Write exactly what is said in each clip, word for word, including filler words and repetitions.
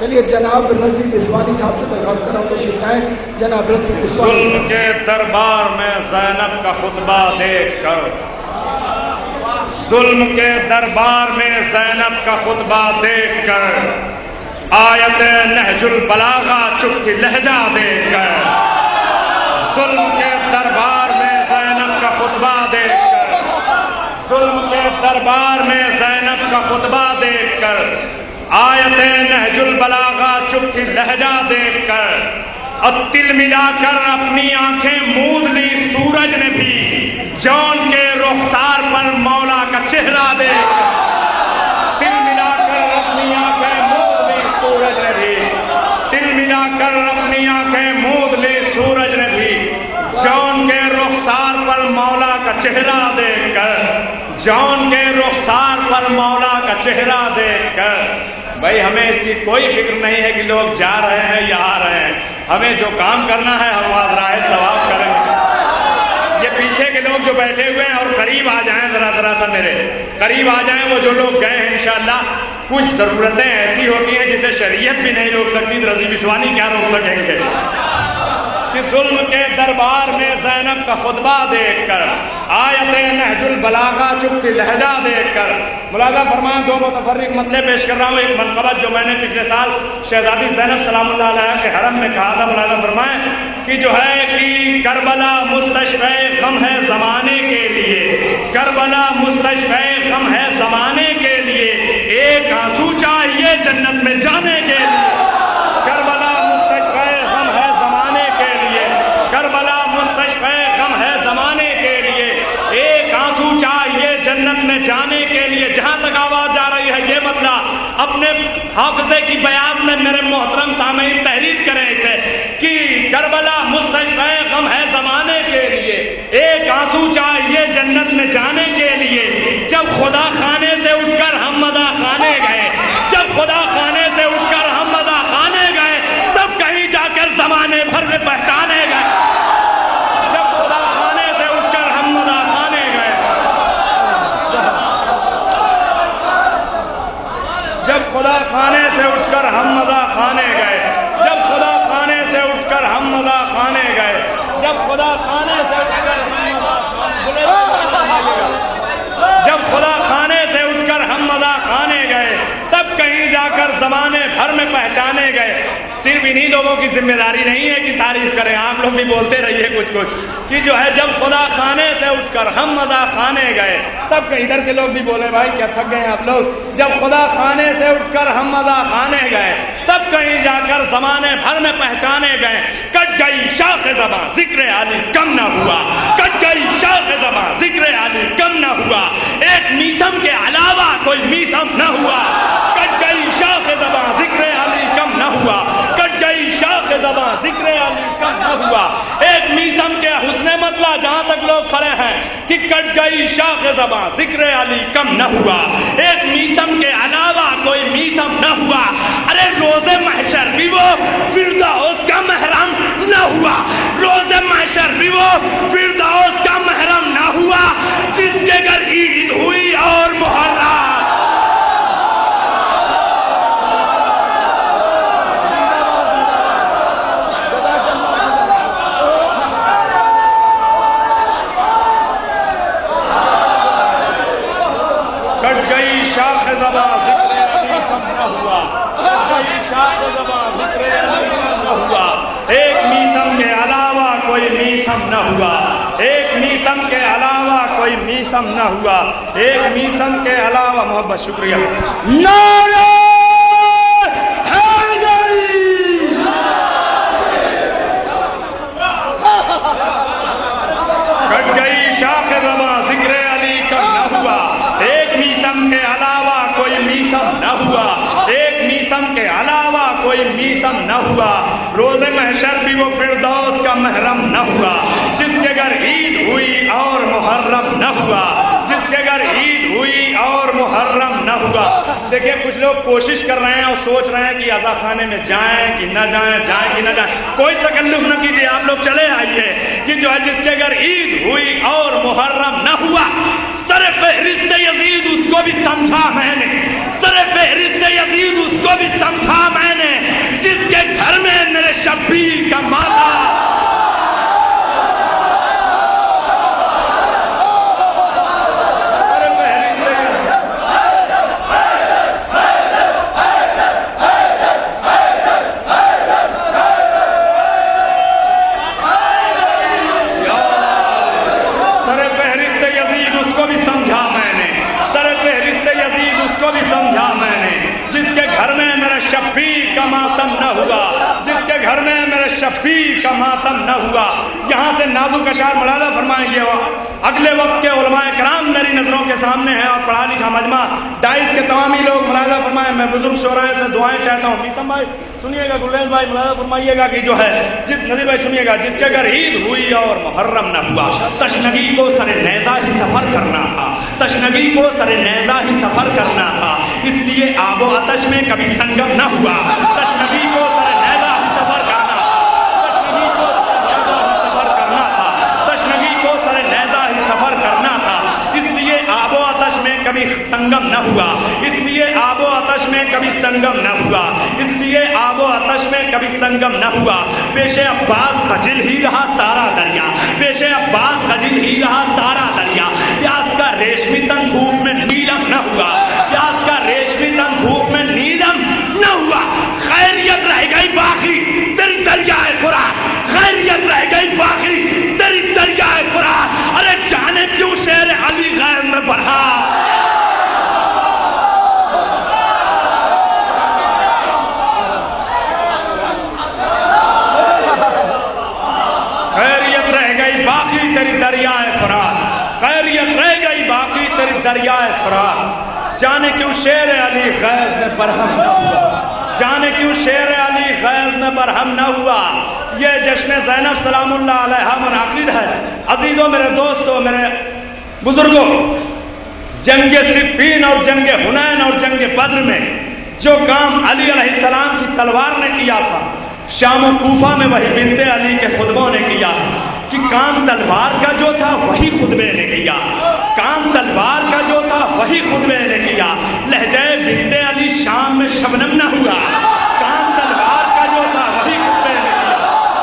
چلیے جناب رضی بسوانی صاحب سے درخواست کر رہا ہوں تشریف لائیں. جناب رضی بسوانی. ظلم کے دربار میں زینب کا خطبہ دیکھ کر ظلم کے دربار میں زینب کا خطبہ دیکھ کر آیت نہج البلاغہ چپ کی لہجہ دیکھ کر ظلم کے دربار میں زینب کا خطبہ دیکھ کر ظلم کے دربار میں زینب کا خطبہ دیکھ کر آیت نہج البلاغہ چپ کی لہجہ دیکھ کر اور تل ملا کر اپنی آنکھیں موند لی سورج نے بھی جون کے رخسار پر مولا کا چہرہ دیکھ کر تل ملا کر اپنی آنکھیں موند لی سورج نے بھی تل ملا کر اپنی آنکھیں موند لی سورج نے بھی جون کے رخسار پر مولا کا چہرہ دیکھ کر جون کے رخسار پر مولا کا چہرہ دیکھ کر. بھائی ہمیں اس کی کوئی فکر نہیں ہے کہ لوگ جا رہے ہیں یا آ رہے ہیں. ہمیں جو کام کرنا ہے ہم راہ ثواب کریں گے. یہ پیچھے کے لوگ جو بیٹھے ہوئے ہیں اور قریب آ جائیں ذرا ذرا سا میرے قریب آ جائیں. وہ جو لوگ گئے ہیں انشاءاللہ کچھ ضرورتیں ایسی ہوتی ہیں جسے شریعت بھی نہیں روک سکتی. رضی بسوانی کیا روک سکیں گے؟ ظلم کے دربار میں زینب کا خطبہ دیکھ کر آیت نہج البلاغہ چپ کی لہجہ دیکھ کر ملاحظہ فرمائیں. دو متفرق مطلب پیش کر رہا ہوں. ایک منقبت جو میں نے پچھلے سال شہزادی زینب سلام اللہ علیہ کے حرم میں کہا تھا. ملاحظہ فرمائیں کہ جو ہے کہ کربلا مستشفع غم ہے زمانے کے لیے کربلا مستشفع غم ہے زمانے کے لیے ایک آنسو چاہیے جنت میں جانے کے لیے. کربلا مستشفع غم ہے زمانے کے لیے کربلا مستشفع غم ہے زمانے کے لیے ایک آنسو چاہیے جنت میں جانے کے لیے. جہاں تک آواز جا رہی ہے یہ مطلب اپنے حافظے کی بیان میں میرے محترم سامعین تحریر کریں اسے کہ کربلا مستشفع غم ہے زمانے کے لیے ایک آنسو چاہیے جنت میں جانے کے لیے. جب خدا خانے سے اٹھ کر ہم مداح خانے گئے جب خدا خانے سے اٹھ کر ہم مداح خانے گئے تب کہیں جا کر زمانے بھر میں پہچانے گئے. جب خدا خانے سے اٹھ کر ہم مداح خانے گئے جب خدا خانے سے اٹھ کر ہم مداح خانے گئے جب خدا خانے سے اٹھ کر ہم مداح خانے گئے جب خدا خانے سے اٹھ کر جب خدا خانے سے اٹھ کر ہم مداح خانے گئے تب کہیں جا کر زمانے بھر میں پہچانے گئے. صرف انہی لوگوں کی ذمہ داری نہیں ہے کہ تعریف کریں. آپ لوگ بھی بولتے رہیے کچھ کچھ کہ جو ہے جب خدا خانے سے اٹھ کر ہم مداح خانے گئے تب کہ ادھر کے لوگ بھی بولے بھائی کیا تھک گئے آپ لوگ. جب خدا خانے سے اٹھ کر ہم مداح خانے گئے تب کہیں جا کر زمانے بھر میں پہچانے گئے. کٹ گئی شاخ زباں ذکر علی کم نہ ہوا کٹ گئی شاخ زباں ذکر علی کم نہ ہوا ایک میتم کے علاوہ کوئی میتم نہ ہوا. کٹ گئی شاخ زباں ذکر علی کم نہ ہوا کٹ گئی شاخ زباں ذکر علی کم نہ ہوا. ایک میتم کے حسن مطلع جہاں تک لوگ کھڑے ہیں کہ کٹ گئی شاخ زباں ذکر علی کم نہ ہوا ایک میتم کے علاوہ کوئی میتم نہ ہوا. ارے روز محشر بھی وہ فردوس کا محرم نہ ہوا روز محشر بھی وہ فردوس کا محرم نہ ہوا جس کے گھر عید ہوئی اور محرم. کٹ گئی شاخ زباں ذکر علی کم نہ ہوا کٹ گئی شاخ زباں ذکر علی کم نہ ہوا ایک میتم کے علاوہ کوئی میتم نہ ہوا ایک میتم کے علاوہ کوئی میتم نہ ہوا ایک میتم کے علاوہ. محبت شکریہ. نعرہ حیدری کٹ گئی شاخ زباں ذکر علی کم نہ ہوا ایک میتم کے علاوہ کوئی میتم نہ ہوا ایک میتم کے علاوہ کوئی میتم نہ ہوا. روز محشر بھی وہ فردوس کا محرم نہ ہوا جس کے گھر عید ہوئی اور محرم نہ ہوا جس کے گھر عید ہوئی اور محرم نہ ہوا. دیکھیں کچھ لوگ کوشش کر رہے ہیں اور سوچ رہے ہیں کہ عزا خانے میں جائیں کہ نہ جائیں جائیں کہ نہ جائیں. کوئی تکلف نہ کیجیے آپ لوگ چلے آئیے کہ جو ہے جس کے گھر عید ہوئی اور محرم نہ ہوا. سر فہرست یزید اس کو بھی سمجھا میں نے سر فہرست یزید اس کو بھی سمجھا میں نے میرے شبیر کا ماتم شفیع کا ماتم نہ ہوا. یہاں سے نازک اشعار ملازہ فرمائیں گے. اگلے وقت کے علماء کرام میری نظروں کے سامنے ہیں اور پڑھا لکھا مجمع ڈائز کے تمامی لوگ ملازہ فرمائیں. میں بزرگ شعراء سے دعائیں چاہتا ہوں. پیتم بھائی سنیے گا, گلیش بھائی ملازہ فرمائیے گا کہ جو ہے جس نظیر بھائی سنیے گا, جس کے گھر عید ہوئی اور محرم نہ ہوا, تشنگی کو سر نیزہ ہی سفر کرنا تھا, تشنگی کو سر نیزہ ہی سفر کرنا تھا, اس لیے آب و آتش میں کبھی سنگم نہ ہوا. تشنگی کو سر نیزہ ہی سفر کرنا کبھی سنگم نہ ہوا, اس لیے آب و آتش میں کبھی سنگم نہ ہوا, اس لیے آب و آتش میں کبھی سنگم نہ ہوا. پیش عباس خجل ہی رہا سارا دریا, پیش عباس خجل ہی رہا سارا دریا. پیاس کا ریشمی تن دھوپ میں نیلم نہ ہوا, پیاس کا ریشمی تن دھوپ میں نیلم نہ ہوا. خیریت رہ گئی باقی تیری دریائے فرات, خیریت رہ گئی باقی تیری دریائے فرات. ارے جانے کیوں شیر علی غیر میں بڑھا, خیریت رہ گئی باقی تیری دریائے فرات, خیریت رہ گئی باقی تیری دریائے فرات. جانے کیوں شیر علی غیظ میں برہم نہ ہوا, جانے کیوں شیر علی غیظ میں برہم نہ ہوا. یہ جشن زینب سلام اللہ علیہا منعقد ہے. عزیزوں, میرے دوستوں, میرے بزرگوں, جنگ صفین اور جنگ حنین اور جنگ بدر میں جو کام علی علیہ السلام کی تلوار نے کیا تھا, شام و کوفہ میں وہی بنت علی کے خطبوں نے کیا. کہ کام تلوار کا جو تھا وہی خطبے نے کیا, کام تلوار کا جو تھا وہی خطبے نے کیا. لہجہ بنت علی شام میں شبنم نہ ہوا, کام تلوار کا جو تھا وہی خطبے نے کیا,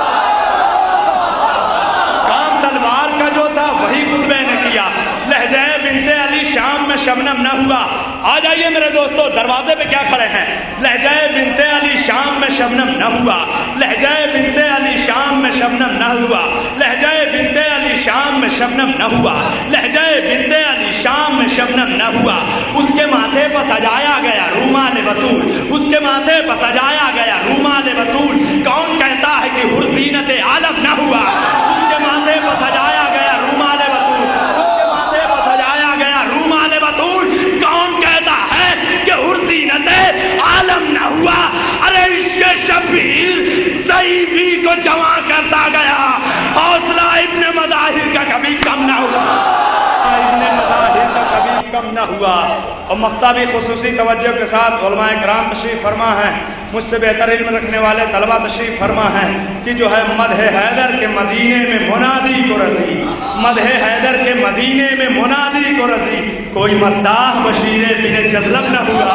کام تلوار کا جو تھا وہی خطبے نے کیا. لہجہ بنت علی شام میں شبنم نہ ہوا. آ جائیے میرے دوستو, دروازے پہ کیا کھڑے ہیں. لہجہ بنت علی شام میں شبنم نہ ہوا, لہجہ بنت علی شام میں شبنم نہ ہوا, لہجہ بنت علی شام میں شبنم نہ ہوا, لہجہ بنت علی شام میں شبنم نہ ہوا. اس کے ماتھے پر سجایا گیا رومال بطول, اس کے ماتھے پر سجایا گیا رومال بطول. کون کہتا ہے کہ حسینت عالم نہ ہوا, اس کے ماتھے پر سجایا گیا رومال بطول, اس کے ماتھے پر سجایا گیا رومال بطول. کون کہتا ہے کہ حسینت عالم نہ ہوا. ارے عشق شبیر ضعیفی کو جمع کرتا گیا, حوصلہ ابن مظاہر کا کبھی کم نہ ہوا, ابن مظاہر کا کبھی کم نہ ہوا. اور مختابی خصوصی توجہ کے ساتھ علماء کرام تشریف فرما ہیں, مجھ سے بہتر علم رکھنے والے طلبہ تشریف فرما ہیں کہ جو ہے مدح حیدر کے مدینے میں منادی کو رضی, مدح حیدر کے مدینے میں منادی کو رضی. کوئی مداح بشیر بن جذلب نہ ہوا,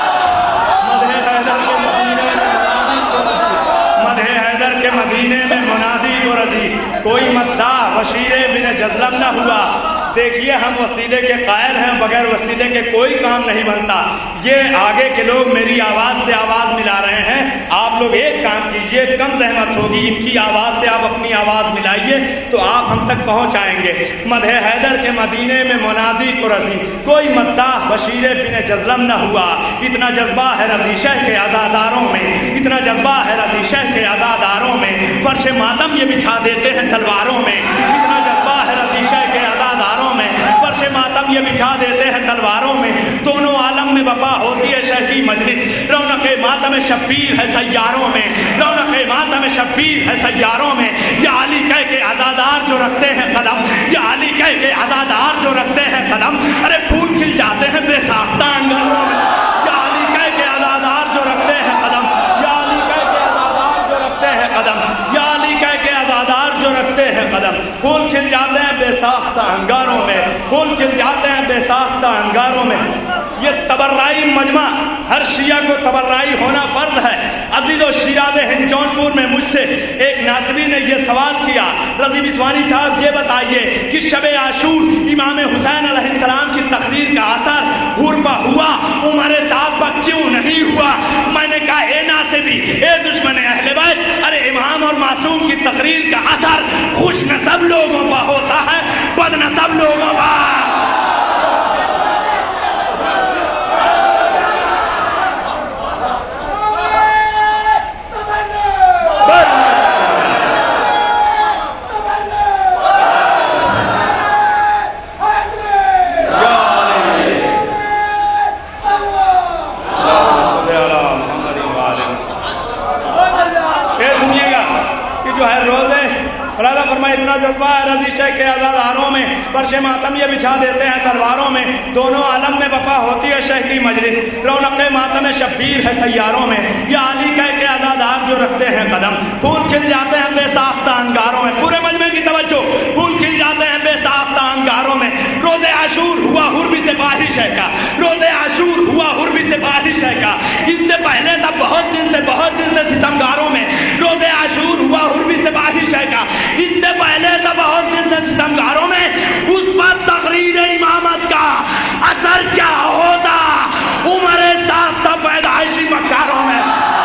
مدح حیدر کے مدینے میں منادی کو رضی, مدح حیدر کے مدینے میں منادی کو رضی. کوئی مداح بشیر بن جذلب نہ ہوا. دیکھیے ہم وسیلے کے قائل ہیں, بغیر وسیلے کے کوئی کام نہیں بنتا. یہ آگے کے لوگ میری آواز سے آواز ملا رہے ہیں, آپ لوگ ایک کام کیجئے, کم زحمت ہوگی, ان کی آواز سے آپ اپنی آواز ملائیے تو آپ ہم تک پہنچ آئیں گے. مدح حیدر کے مدینے میں منادی کو رضی, کوئی مداح بشیر بن جذلب نہ ہوا. اتنا جذبہ ہے رضی شہ کے عزاداروں میں, اتنا جذبہ ہے رضی شہ کے عزاداروں میں, فرش ماتم یہ بچھا دیتے ہیں تلواروں میں. اتنا جذبہ ہے رضی شہ کے عزاداروں میں, فرش ماتم یہ بچھا دیتے ہیں تلواروں میں. دونوں عالم میں وفا ہوتی ہے شہ کی مجلس, رونق ماتم شبیر ہے سیاروں میں, رونق ماتم شبیر ہے سیاروں میں. یہ علی کہہ کے عزادار جو رکھتے ہیں قدم, یہ علی کہہ کے عزادار جو رکھتے ہیں قدم, ارے پھول کھل جاتے ہیں بے ساختہ انگاروں میں. یہ علی کہہ کے عزادار جو رکھتے ہیں قدم, یہ علی کہہ کے عزادار جو رکھتے ہیں قدم, یہ علی کہہ کے عزادار جو رکھتے ہیں قدم. پھول کھل جاتے ہیں بے ساختہ انگاروں میں, پھول کھل جاتے ہیں بے ساختہ انگاروں میں. یہ تبرعی مجمع, ہر شیعہ کو تبرعی ہونا فرض ہے. عزیز و شیراز ہند جونپور میں نیاسوی نے یہ سوال کیا، رضی بسوانی صاحب یہ بتائیے کہ شب عاشور امام حسین علیہ السلام کی تقریر کا اثر حور پر ہوا، عمر صاحب پر کیوں نہیں ہوا؟ میں نے کہا اے ناسبی، اے دشمن اہل بیت، ارے امام اور معصوم کی تقریر کا اثر خوش نصب لوگوں پر ہوتا ہے، بد نصب لوگوں پر۔ اتنا جذبہ ہے رضی شیخ کے عزاداروں میں، فرش ماتم یہ بچھا دیتے ہیں تلواروں میں، دونوں عالم میں وفا ہوتی ہے شیخ کی مجلس، رونق ماتم شبیر ہے سیاروں میں، یہ علی کہہ کے عزادار جو رکھتے ہیں قدم، پھول کھل جاتے ہیں بے ساختہ انگاروں میں، پورے مجمع کی توجہ، پھول کھل جاتے ہیں بے ساختہ انگاروں میں۔ روز عاشور ہوا حربی سے باہش ہے کا، روز عاشور ہوا حربی سے باہش ہے کا، اس سے پہلے تھا بہت دن سے بہت دن سے ستمگاروں میں، روز عاشور ہوا حربی سے باہش ہے کا، اس سے پہلے تھا بہت دن سے ستمگاروں میں، اس پر تقریر امامت کا اثر کیا ہوتا عمر صاحب تھا پیدائشی مکاروں میں۔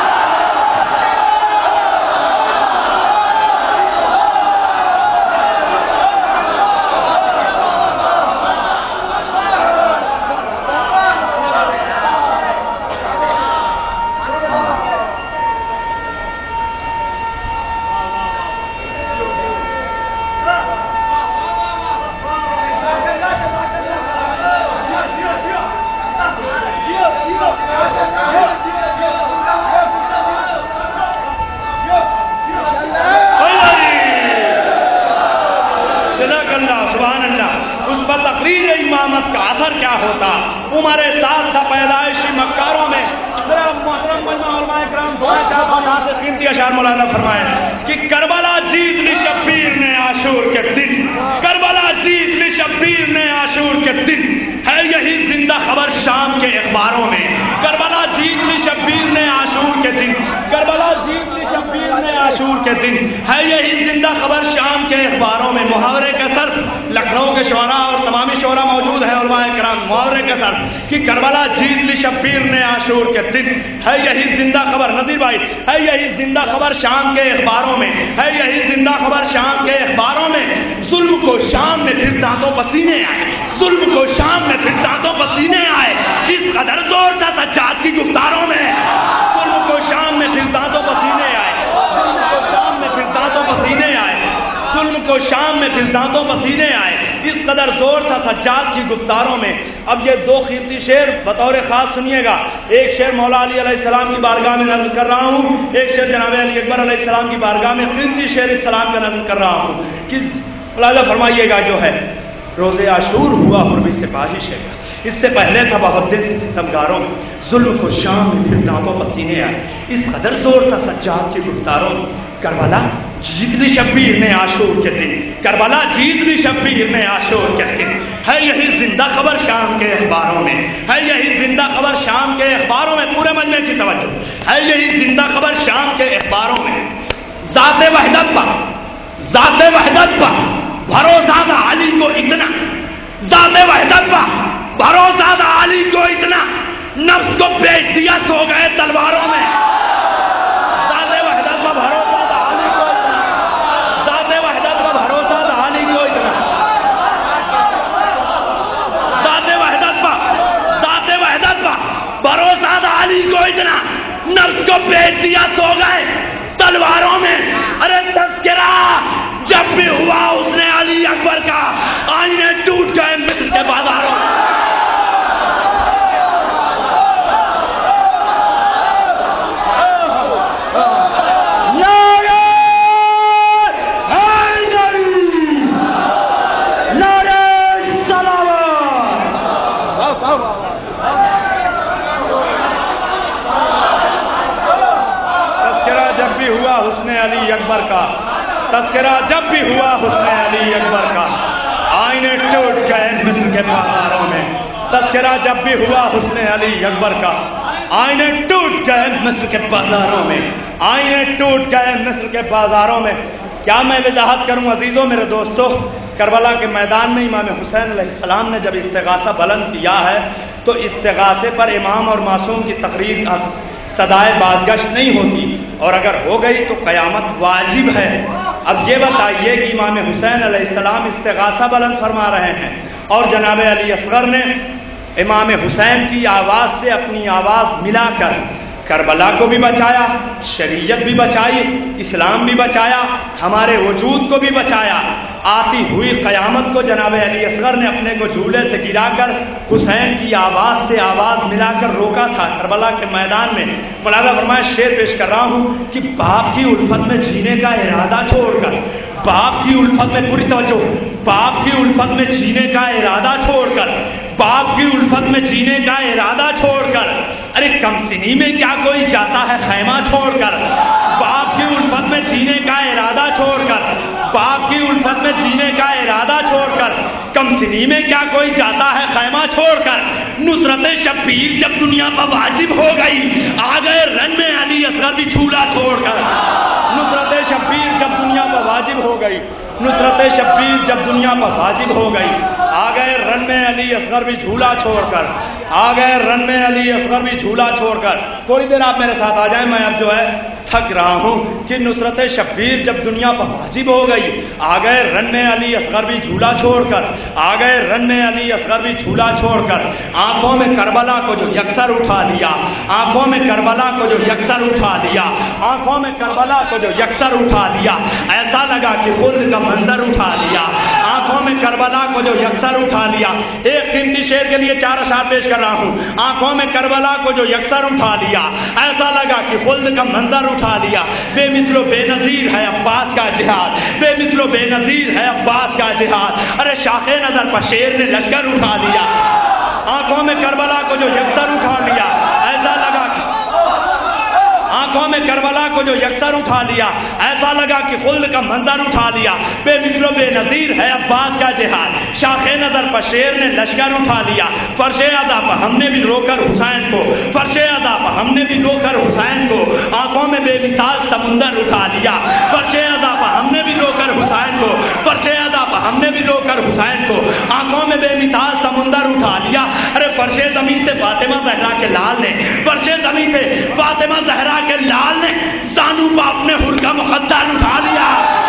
امامت کا اثر کیا ہوتا عمر سات سا پیدائشی مکاروں میں۔ میرا محترم مجمع علماء کرام دعائیں چاہتا سے قیمتی اشعار مولانا فرمائے کہ کربلا جیت لی شبیر نے عاشور کے دن، کربلا جیت لی شبیر نے عاشور کے دن، ہے یہی زندہ خبر شام کے اخباروں میں، کربلا جیت لی شبیر نے عاشور کے دن، کربلا جیت لی شبیر نے عاشور کے دن، ہے یہی زندہ خبر شام کے اخباروں میں۔ محاورے کا سر لکھنؤ کے شعراء اور تمامی شعراء موجود ہیں علماء کرام، محاورے کا سر کہ کربلا جیت لی شبیر نے عاشور کے دن، ہے یہی زندہ خبر، نذیر بھائی، ہے یہی زندہ خبر شام کے اخباروں میں، ہے یہی زندہ خبر شام کے اخباروں میں۔ ظلم کو شام میں پھر دانتوں پسینے آئے، ظلم کو شام میں پھر دانتوں پسینے آئے، اس قدر زور تھا سجاد کی گفتاروں میں، ظلم کو شام میں پھر دانتوں پسینے آئے، ظلم کو شام میں پھر دانتوں پسینے آئے، ظلم کو شام میں پھر دانتوں پسینے آئے، اس قدر زور تھا سجاد کی گفتاروں میں۔ اب یہ دو قیمتی شعر بطور خاص سنیے گا، ایک شعر مولا علی علیہ السلام کی بارگاہ میں نظم کر رہا ہوں، ایک شعر جناب علی اکبر علیہ السلام کی بارگاہ میں قیمتی شعر السلام کا نظم کر رہا ہوں۔ کس ملاحظہ فرمائیے گا جو ہے روز عاشور ہوا حربی سے باہش ہے، اس سے پہلے تھا بہت دن سے ستمگاروں میں، ظلم کو شام میں پھر دانتوں پسینے آئے، اس قدر زور تھا سجاد کی گفتاروں میں۔ کربلا جیت لی شبیر نے عاشور کے دن، کربلا جیت لی شبیر نے عاشور کے دن، ہے یہی زندہ خبر شام کے اخباروں میں، ہے یہی زندہ خبر شام کے اخباروں میں۔ پورے مجمع کی توجہ، ہے یہی زندہ خبر شام کے اخباروں میں۔ ذات وحدت پر، ذات وحدت پر بھروسہ تھا علی کو اتنا، ذات وحدت پر بھروسہ تھا علی کو اتنا، نفس کو بیچ دیا سو گئے تلواروں میں۔ ذات وحدت پر بھروسہ تھا علی کو اتنا، ذات وحدت پر بھروسہ تھا علی کو اتنا، ذات وحدت پر ذات وحدت پر بھروسہ تھا علی کو اتنا، نفس کو بیچ دیا سو گئے تلواروں میں۔ ارے تذکرہ جب بھی ہوا اس نے علی اکبر کا، آئینے ٹوٹ گئے مصر کے بازاروں میں۔ تذکرہ جب بھی ہوا حسن علی اکبر کا، تذکرہ جب بھی ہوا حسن علی اکبر کا، آئینے ٹوٹ گئے مصر کے بازاروں میں۔ تذکرہ جب بھی ہوا حسن علی اکبر کا، آئینے ٹوٹ گئے مصر کے بازاروں میں، آئینے ٹوٹ گئے مصر کے بازاروں میں۔ کیا میں وضاحت کروں عزیزوں میرے دوستو؟ کربلا کے میدان میں امام حسین علیہ السلام نے جب استغاثہ بلند کیا ہے تو استغاثے پر امام اور معصوم کی تقریر صدائے بازگشت نہیں ہوتی، اور اگر ہو گئی تو قیامت واجب ہے۔ اب یہ بتائیے کہ امام حسین علیہ السلام استغاثہ بلند فرما رہے ہیں اور جناب علی اصغر نے امام حسین کی آواز سے اپنی آواز ملا کر کربلا کو بھی بچایا، شریعت بھی بچائی، اسلام بھی بچایا، ہمارے وجود کو بھی بچایا۔ آتی ہوئی قیامت کو جناب علی اصغر نے اپنے کو جھولے سے گرا کر حسین کی آواز سے آواز ملا کر روکا تھا کربلا کے میدان میں۔ مولانا فرمایا شعر پیش کر رہا ہوں کہ باپ کی الفت میں جینے کا ارادہ چھوڑ کر، باپ کی الفت میں پوری توجہ، باپ کی الفت میں جینے کا ارادہ چھوڑ کر، باپ کی الفت میں جینے کا ارادہ چھوڑ کر، ارے کم سنی میں کیا کوئی جاتا ہے خیمہ چھوڑ کر، باپ کی الفت میں جینے کا ارادہ چھوڑ کر، باپ کی الفت میں جینے کا ارادہ چھوڑ کر، کم سنی میں کیا کوئی جاتا ہے خیمہ چھوڑ کر۔ نصرت شبیر جب دنیا پر واجب ہو گئی آ گئے رن میں علی اصغر بھی جھولا چھوڑ کر۔ نصرت شبیر جب دنیا پر واجب ہو گئی، نصرت شبیر جب دنیا پر واجب ہو گئی آ گئے رن میں علی اصغر بھی جھولا چھوڑ کر، آ گئے رن میں علی اصغر بھی جھولا چھوڑ کر۔ تھوڑی دیر آپ میرے ساتھ آ جائیں، میں اب جو ہے تھک رہا ہوں کہ نصرت شبیر جب دنیا پر واجب ہو گئی آ گئے رن میں علی اصغر بھی جھولا چھوڑ کر، آ گئے رن میں علی اصغر بھی جھولا چھوڑ کر۔ آنکھوں میں کربلا کو جو یکسر اٹھا لیا، آنکھوں میں کربلا کو جو یکسر اٹھا لیا، آنکھوں میں کربلا کو جو یکسر اٹھا لیا، ایسا لگا کہ خود کا منظر اٹھا لیا، آنکھوں میں کربلا کو جو یکسر اٹھا لیا۔ ایک قیمتی شعر کے لیے چار اشعار پیش کر رہا ہوں۔ آنکھوں میں کربلا کو جو یکسر اٹھا لیا، ایسا لگا کہ خلد کا منظر اٹھا لیا۔ بے مثل و بے نظیر ہے عباس کا جہاد، بے مثل و بے نظیر ہے عباس کا جہاد، ارے شاخ نظر پر شیر نے لشکر اٹھا لیا۔ آنکھوں میں کربلا کو جو یکسر اٹھا لیا، ایسا لگا کہ آنکھوں میں کربلا کو جو یکسر اٹھا لیا، ایسا لگا کہ خلد کا منظر اٹھا لیا۔ بے مثل و بے نظیر ہے عباس کا جہاد، شاخ نظر پر شیر نے لشکر اٹھا لیا۔ فرش ادا پر ہم نے بھی رو کر حسین کو، فرش ادا پر ہم نے بھی رو کر حسین کو، آنکھوں میں بے مثال سمندر اٹھا لیا۔ فرش ادا پر ہم نے بھی رو کر حسین کو، فرش ادا پر ہم نے بھی رو کر حسین کو، آنکھوں میں بے مثال سمندر اٹھا لیا۔ ارے فرش زمین سے فاطمہ زہرا کے لال نے، فرش زمین سے فاطمہ زہرا کے لال نے زانو باپ نے حر کا مقدر اٹھا لیا۔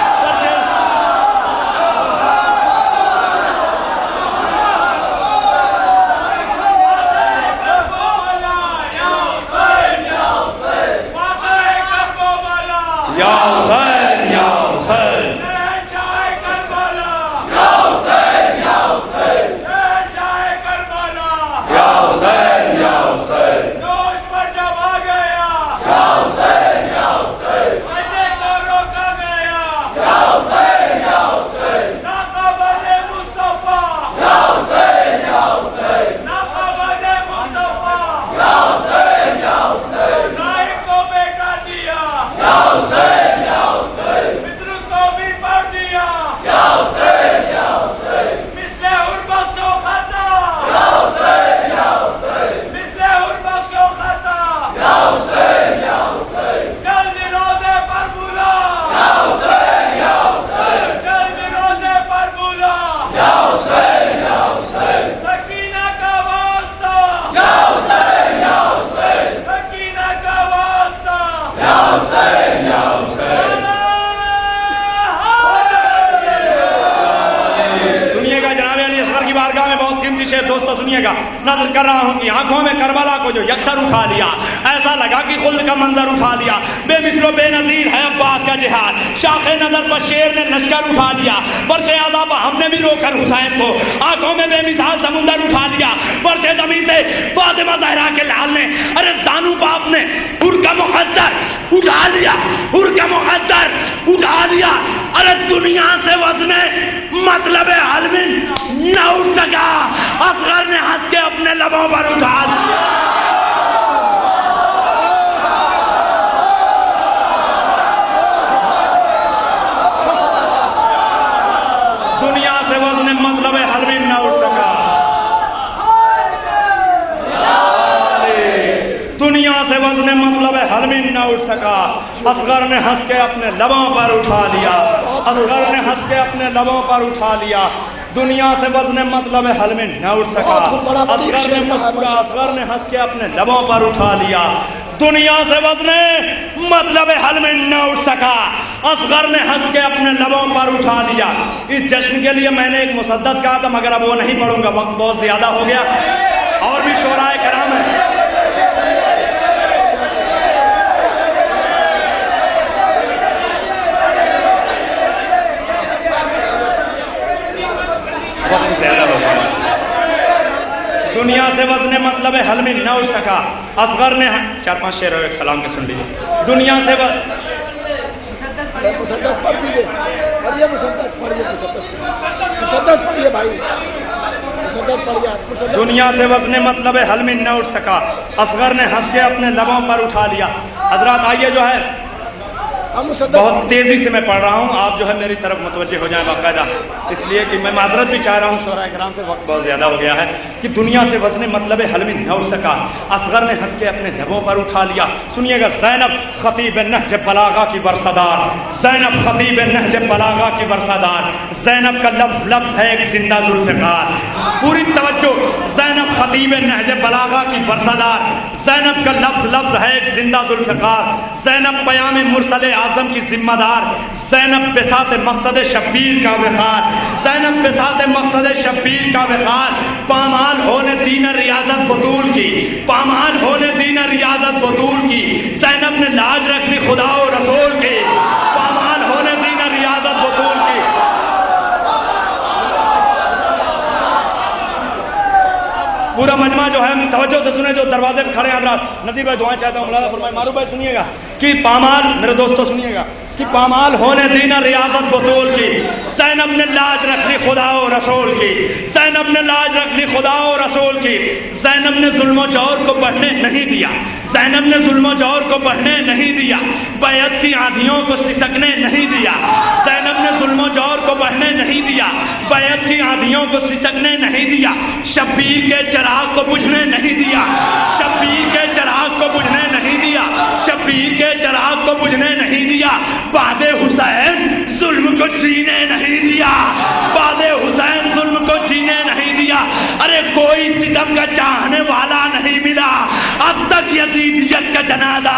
نظر کر رہا ہوں کہ آنکھوں میں کربلا کو جو یکسر اٹھا لیا، ایسا لگا کہ خلد کا منظر اٹھا لیا۔ بے مثل و بے نظیر ہے عباس کا جہاد، شاخ نظر پر شیر نے لشکر اٹھا لیا۔ فرش ادا پر ہم نے بھی رو کر حسین کو، آنکھوں میں بے مثال سمندر اٹھا لیا۔ فرش زمین سے فاطمہ زہرا کے لال نے، ارے دانو باپ نے حر کا مقدر اٹھا لیا، حر کا مقدر اٹھا لیا۔ ارے دنیا سے وزن مطلب حلم نہ اٹھ سکا، اصغر نے ہنس کے اپنے لبوں پر اٹھا لیا۔ دنیا سے وزن مطلب حلم نہ اٹھ سکا، دنیا سکا، اصغر نے ہنس کے اپنے لبوں پر اٹھا لیا، اصغر نے ہنس کے اپنے لبوں پر اٹھا لیا، دنیا سے وزن مطلب حل میں نہ اٹھ سکا، اصغر نے مسکرا اصغر نے ہنس کے اپنے لبوں پر اٹھا لیا، دنیا سے وزن مطلب حل میں نہ اٹھ سکا، اصغر نے ہنس کے اپنے لبوں پر اٹھا لیا۔ اس جشن کے لیے میں نے ایک مسدد کہا تھا مگر اب وہ نہیں پڑھوں گا، وقت بہت زیادہ ہو گیا، اور بھی شعراء کرام ہیں۔ دنیا سے وزن مطلب حل میں نہ اٹھ سکا، اصغر نے چار پانچ شعر ایک سلام کے سن لیجیے۔ دنیا سے مسدس پڑھ دیجیے، پڑھیے مسدس، پڑھیے مسدس، مسدس پڑھیے بھائی، مسدس پڑھیے۔ دنیا سے وزن مطلب حل میں نہ اٹھ سکا، اصغر نے ہنس کے اپنے لبوں پر اٹھا لیا۔ حضرات آئیے جو ہے بہت تیزی سے میں پڑھ رہا ہوں، آپ جو ہے میری طرف متوجہ ہو جائیں باقاعدہ، اس لیے کہ میں معذرت بھی چاہ رہا ہوں شعراء کرام سے، وقت بہت زیادہ ہو گیا ہے۔ کہ دنیا سے وزن مطلب حل میں نہ اٹھ سکا، اصغر نے ہنس کے اپنے لبوں پر اٹھا لیا۔ سنیے گا، زینب خطیب نہج بلاغہ کی برسدار، زینب خطیب نہج بلاغہ کی برسدار، زینب کا لفظ لفظ ہے ایک زندہ ذوالفقار۔ پوری توجہ، زینب خطیب نہج بلاغہ کی برسدار، زینب کا لفظ لفظ ہے ایک زندہ ذوالفقار، زینب پیام مرسل اعظم کی ذمہ دار، زینب بساط مقصد شبیر کا وقار، زینب بساط مقصد شبیر کا وقار، پامال ہونے دین ریاضت بطول کی، پامال ہونے دین ریاضت بطول کی، زینب نے لاج رکھ لی خدا و رسول کی، پامال ہونے دین ریاضت بطول کی۔ پورا مجمع جو ہے توجہ سے سنے، جو دروازے پہ کھڑے ہیں حضرات، نذیر بھائی دعائیں چاہتا ہوں، مولانا فرمائے، معروف بھائی سنیے گا کہ پامال، میرے دوستو سنیے گا کہ پامال ہونے دینا ریاضت بطول کی، زینب نے لاج رکھ لی خدا و رسول کی، زینب نے لاج رکھ لی خدا و رسول کی، زینب نے ظلم و جور کو بڑھنے نہیں دیا، زینب نے ظلم و جور کو بڑھنے نہیں دیا، بیعت کی آندھیوں کو سسکنے نہیں دیا، زینب نے ظلم و جور کو بڑھنے نہیں دیا، بیعت کی آندھیوں کو سسکنے نہیں دیا، شبیر کے چراغ کو بجھنے نہیں دیا، شبیر کے چراغ کو بجھنے نہیں دیا، شبیر کے چراغ کو بجھنے نہیں دیا، بعد حسین ظلم کو جینے نہیں دیا، بعد حسین ظلم کو جینے نہیں دیا۔ ارے کوئی ستم کا چاہنے والا نہیں ملا اب تک یزیدیت کا جنازہ۔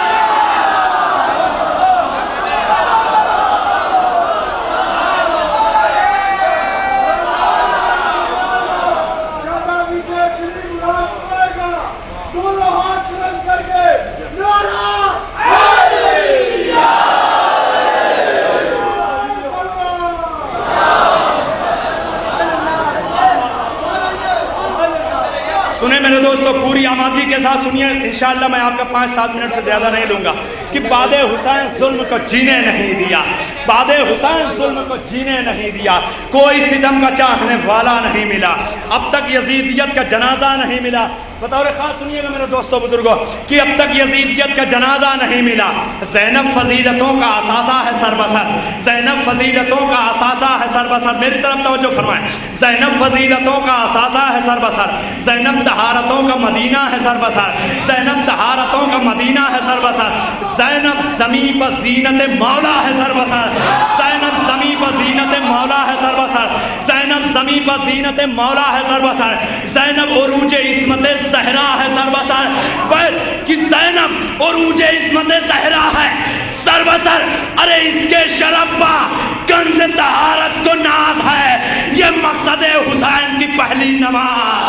سنیں میرے دوستو، پوری آمادگی کے ساتھ سنیے، انشاءاللہ میں آپ کا پانچ سات منٹ سے زیادہ نہیں لوں گا۔ کہ بعد حسین ظلم کو جینے نہیں دیا، بعد حسین ظلم کو جینے نہیں دیا، کوئی ستم کا چاہنے والا نہیں ملا، اب تک یزیدیت کا جنازہ نہیں ملا۔ بطور خاص سنیے گا میرے دوستو بزرگوں کہ اب تک یزیدیت کا جنازہ نہیں ملا۔ زینب فضیلتوں کا اثاثہ ہے سربسر، زینب فضیلتوں کا اثاثہ ہے سربسر، میری طرف توجہ فرمائیں، زینب فضیلتوں کا اثاثہ ہے سربسر، زینب طہارتوں کا مدینہ ہے سربسر، زینب طہارتوں کا مدینہ ہے سربسر، زینب زمیں پر زینت مولا ہے سربسر، زینب زمیں پر زینت مولا ہے سربسر، زینب زمیں پر زینت مولا ہے سربسر، زینب عروج عصمت زہرا ہے سربسر، بس کہ زینب عروج عصمت زہرا ہے سربسر۔ ارے اس کے شرف پا کنز طہارت کو ناز ہے، یہ مقصد حسین کی پہلی نماز۔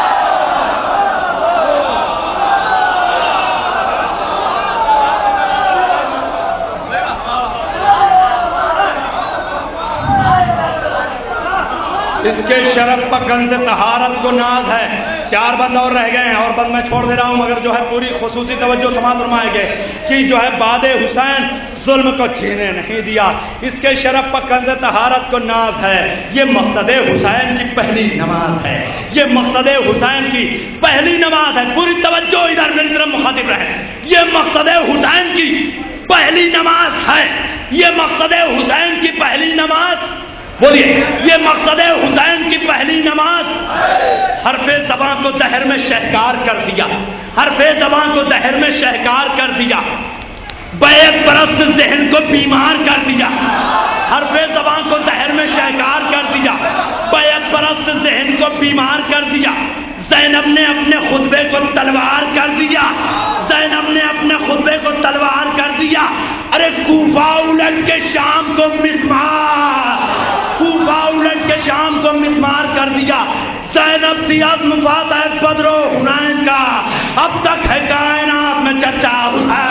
اس کے شرف پر کنز طہارت کو ناز ہے۔ چار بند اور رہ گئے ہیں، اور بند میں چھوڑ دے رہا ہوں مگر جو ہے پوری خصوصی توجہ تمام فرمائیں گے کہ جو ہے بعد حسین ظلم کو جینے نہیں دیا، اس کے شرف پر کنز طہارت کو ناز ہے، یہ مقصد حسین کی پہلی نماز ہے، یہ مقصد حسین کی پہلی نماز ہے۔ پوری توجہ ادھر میری طرف مخاطب رہے، یہ مقصد حسین کی پہلی نماز ہے، یہ مقصد حسین کی پہلی نماز، بولیے یہ مقصد حسین کی پہلی نماز۔ حرف زبان کو دہر میں شہکار کر دیا، حرف زبان کو دہر میں شہکار کر دیا، بیعت پرست ذہن کو بیمار کر دیا، حرف زبان کو زہر میں شہکار کر دیا، بیعت پرست ذہن کو بیمار کر دیا۔ زینب نے اپنے خطبے کو تلوار کر دیا، زینب نے اپنے خطبے کو تلوار کر دیا۔ ارے کوفہ الٹ کے شام کو مسمار، کوفہ الٹ کے شام کو مسمار کر دیا۔ زینب تھی عزم فاتح بدر و حنین کا، اب تک ہے کائنات میں چرچا ہے۔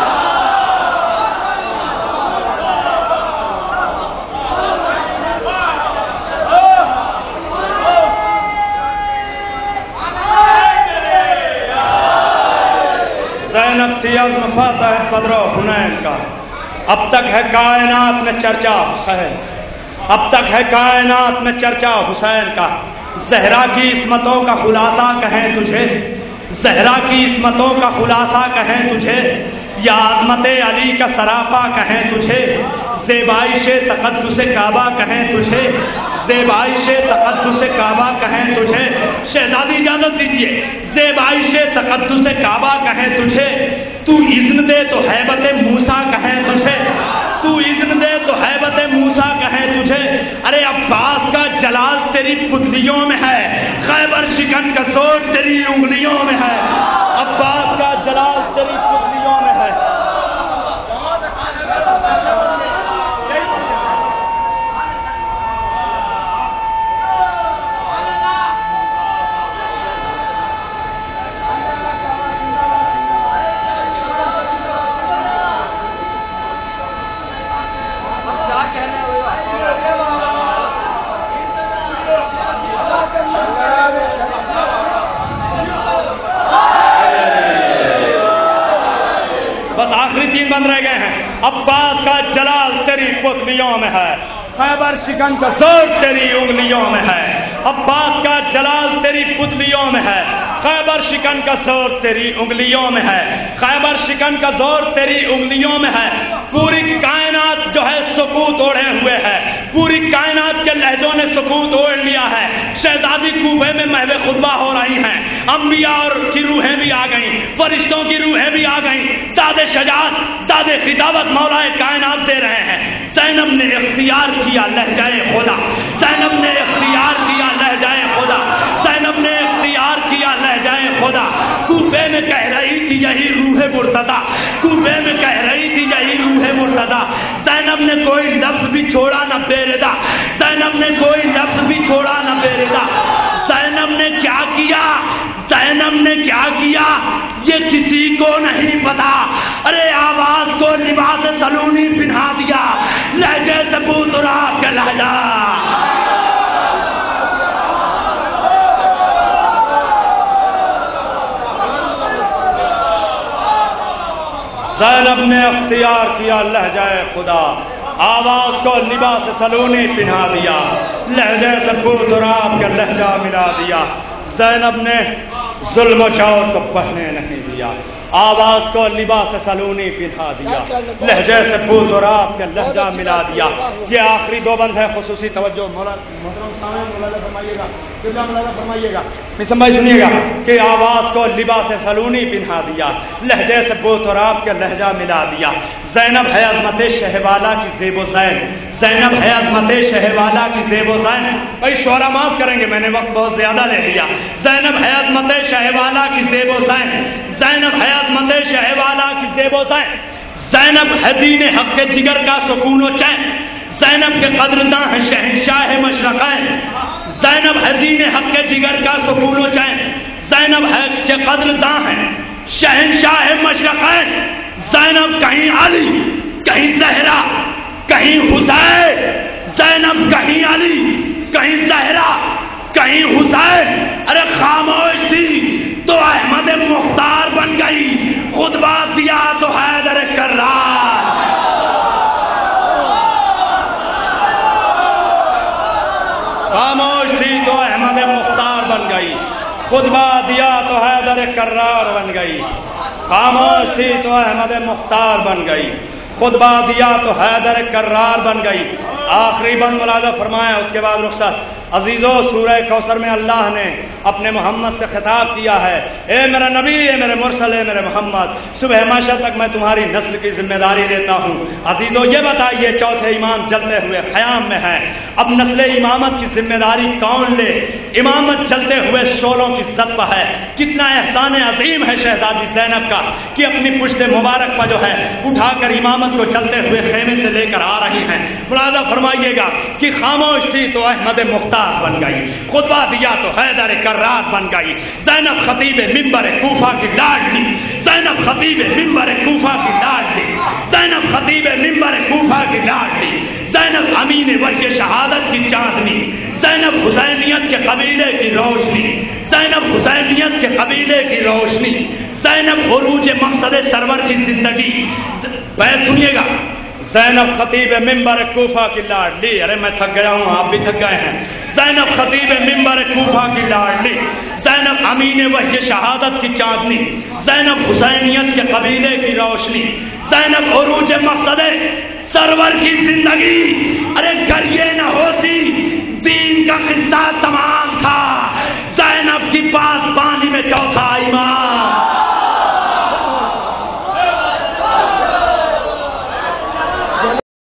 زینب تھی عزم فاتح بدر و حنین کا، اب تک ہے کائنات میں چرچا حسین، اب تک ہے کائنات میں چرچا حسین کا۔ زہرا کی عصمتوں کا خلاصہ کہیں تجھے، زہرا کی عصمتوں کا خلاصہ کہیں تجھے، یا عظمت علی کا سراپا کہیں تجھے، زیبائش تقدس کعبہ کہیں تجھے، زیبائش تقدس کعبہ کہیں تجھے۔ شہزادی اجازت دیجیے، زیبائش تقدس کعبہ کہیں تجھے، تو اذن دے تو ہیبت موسیٰ کہیں تجھے، تو اذن دے تو ہیبت موسیٰ کہیں تجھے۔ ارے عباس کا جلال تیری پتلیوں میں ہے، خیبر شکن کا زور تیری انگلیوں میں ہے، عباس کا جلال تیری پتلیوں میں ہے۔ بس آخری تین بند رہ گئے ہیں۔ عباس کا جلال تیری پتلیوں میں ہے، خیبر شکن کا زور تیری انگلیوں میں ہے، عباس کا جلال تیری پتلیوں میں ہے، خیبر شکن کا زور تیری انگلیوں میں ہے، خیبر شکن کا زور تیری انگلیوں میں ہے۔ پوری کائنات جو ہے سکوت اوڑھے ہوئے ہے، پوری کائنات کے لہجوں نے سکوت اوڑھ لیا ہے۔ شہزادی کوفے میں محو خطبہ ہو رہی ہیں، انبیاء اور کی روحیں بھی آ گئیں، فرشتوں کی روحیں بھی آ گئیں، داد شجاعت داد خطابت مولا کائنات دے رہے ہیں۔ زینب نے اختیار کیا لہجہ خدا، زینب نے اختیار کیا لہجہ خدا، زینب نے اختیار کیا لہجہ خدا۔ کوفے میں کہہ رہی تھی یہی روح مرتضی، کوفے میں کہہ رہی تھی یہی روح مرتضی۔ زینب نے کوئی لفظ بھی چھوڑا نہ بے رضا، زینب نے کوئی لفظ بھی چھوڑا نہ بے رضا۔ زینب نے کیا کیا، زینب نے کیا کیا یہ کسی کو نہیں پتا۔ ارے آواز کو لباس سلونی پہنا دیا، لہجے سے بوترا کے لہجہ۔ زینب نے اختیار کیا لہجہ خدا، آواز کو لباس سلونی پہنا دیا، لہجے سے بوترا کے لہجہ ملا دیا۔ زینب نے ظلم و جور کو پہنے نہیں دیا، آواز کو لباس سلونی پہنا دیا، لہجے سے بوت اور آپ کے لہجہ ملا دیا۔ یہ آخری دو بند ہے، خصوصی توجہ فرمائیے گا، فرمائیے گا سنیے گا کہ آواز کو لباس سلونی پہنا دیا، لہجے سے بوت اور آپ کے لہجہ ملا دیا۔ زینب ہے عظمت شہوالا کی زیب و زین، زینب ہے عظمت شہوالا کی زیب و زین۔ بھائی شعرا معاف کریں گے، میں نے وقت بہت زیادہ لے لیا۔ زینب ہے عظمت شہوالا کی زیب و زین، زینب ہے عظمت شہوالا کی زیب و زین۔ زینب ہے دین حق کے جگر کا سکون و چین، زینب کے قدرداں ہے شہنشاہ مشرقین، زینب ہے دین حق کے جگر کا سکون و چین، زینب ہے کے قدرداں ہے شہنشاہ مشرقین۔ زینب کہیں علی، کہیں زہرا، کہیں حسین، زینب کہیں علی، کہیں زہرا، کہیں حسین۔ ارے خاموش تھی تو احمد مختار بن گئی، خطبہ دیا تو حیدر کرار۔ خاموش تھی تو احمد مختار بن گئی، خطبہ دیا تو حیدر کرار بن گئی۔ خاموش تھی تو احمد مختار بن گئی، خطبہ دیا تو حیدر کرار بن گئی۔ آخری بند ملاحظہ فرمایا، اس کے بعد رخصت۔ عزیزو سورہ کوثر میں اللہ نے اپنے محمد سے خطاب کیا ہے، اے میرا نبی، اے میرے مرسل، اے میرے محمد، صبح معاشر تک میں تمہاری نسل کی ذمہ داری لیتا ہوں۔ عزیزو یہ بتائیے چوتھے امام جلتے ہوئے خیام میں ہے، اب نسل امامت کی ذمہ داری کون لے؟ امامت جلتے ہوئے شعلوں کی زد پر ہے۔ کتنا احسان عظیم ہے شہزادی زینب کا کہ اپنی پشت مبارک پر جو ہے اٹھا کر امامت کو چلتے ہوئے خیمے سے لے کر آ رہی ہیں۔ ملاحظہ فرمائیے گا کہ خاموش تھی تو احمد مختار بن گئی، خطبہ دیا تو حیدر کرار بن گئی۔ زینب خطیب منبر کوفہ کی لاڈلی، زینب خطیب منبر کوفہ کی لاڈلی، زینب خطیب منبر کوفہ کی لاڈلی، زینب امین وحی شہادت کی چاندنی، زینب حسینیت کے قبیلے کی روشنی، زینب حسینیت کے قبیلے کی روشنی، زینب عروج مقصد سرور کی زندگی۔ سنیے گا، زینب خطیب ممبر کوفہ کی لاڈلی، ارے میں تھک گیا ہوں، آپ بھی تھک گئے ہیں۔ زینب خطیب ممبر کوفہ کی لاڈلی، زینب امین وحی شہادت کی چاندنی، زینب حسینیت کے قبیلے کی روشنی، زینب عروج مقصد سرور کی زندگی۔ ارے